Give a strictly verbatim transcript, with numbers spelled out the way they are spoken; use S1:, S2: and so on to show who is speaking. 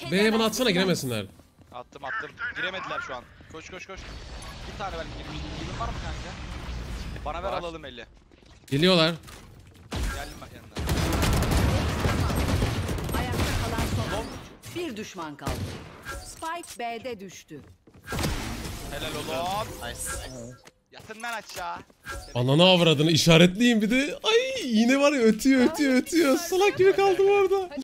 S1: B'ye bana atsana, giremesinler.
S2: Attım attım. Giremediler şu an. Koş koş koş. Bir tane belki girmiştim. Yılın var mı kanka? Bana ver,
S3: Var.
S2: alalım elli.
S1: Geliyorlar.
S2: Geldim bak yanına.
S4: Ayakta kalan son. Bir düşman kaldı. Spike B'de düştü.
S2: Helal oğlum.
S3: Nice.
S2: Yatın lan aşağı.
S1: Ananı avradını işaretleyeyim bir de. Ay yine var ya, ötüyor ötüyor ötüyor. Salak gibi kaldım orada.